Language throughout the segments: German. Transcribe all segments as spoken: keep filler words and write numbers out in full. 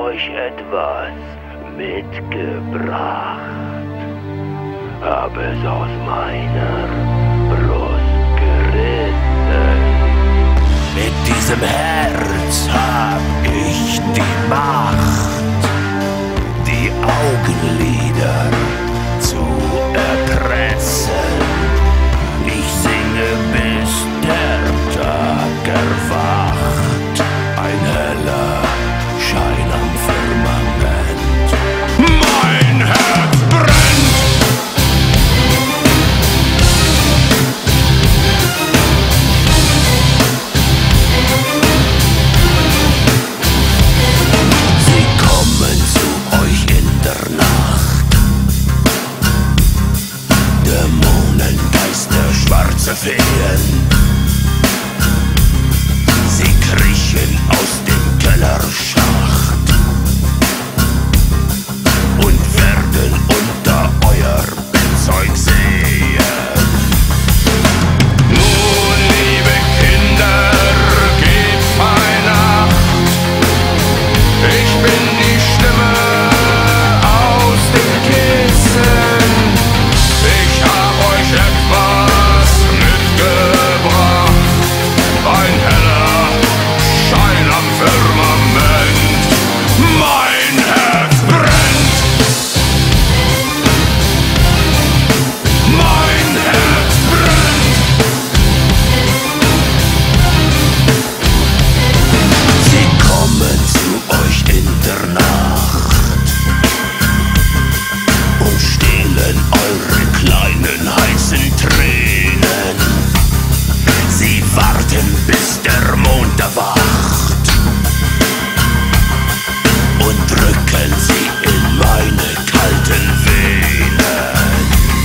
euch etwas mitgebracht. Hab es aus meiner Brust gerissen. Mit diesem Herz hab ich die Macht, die Augenlider zu erpressen. Ich singe, bis der Tag erwacht, ein heller Schein am Firmament. Mein Herz brennt! Sie kommen zu euch in der Nacht, Dämonen, Geister, schwarze Feen. Sie kriechen aus dem Kellerschacht und werden unter euer Bettzeug sehen. Nun, liebe Kinder, gebt fein Acht. Ich bin die Stimme aus dem Kissen. Ich hab euch etwas mitgebracht, ein heller Schein am Firmament. Mein Herz brennt! Mein Herz brennt! Sie kommen zu euch in der Nacht und stehlen eure kleinen heißen Tränen. Sie warten, bis der Mond erwacht und drücken sie in meine kalten Venen.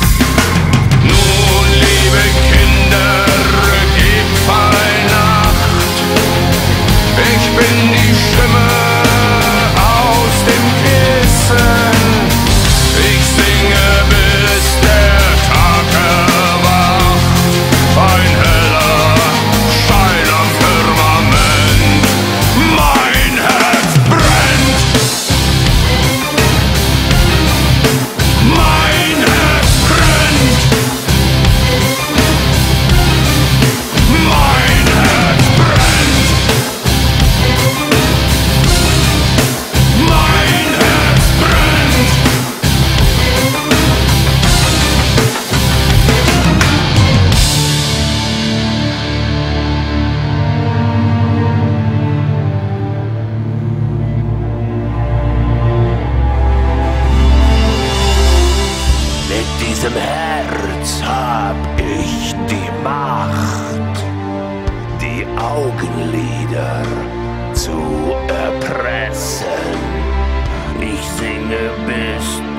Nun, liebe Kinder, gebt fein Acht. Ich bin die Stimme aus dem Kissen. Ich singe, bis der Tag erwacht, ein heller Schein am Firmament. Mein Herz brennt! Mein Herz brennt! Mein Herz brennt! Mein Herz brennt! Mit diesem Herz hab ich die Macht, die Augenlider zu erpressen. Ich singe, bis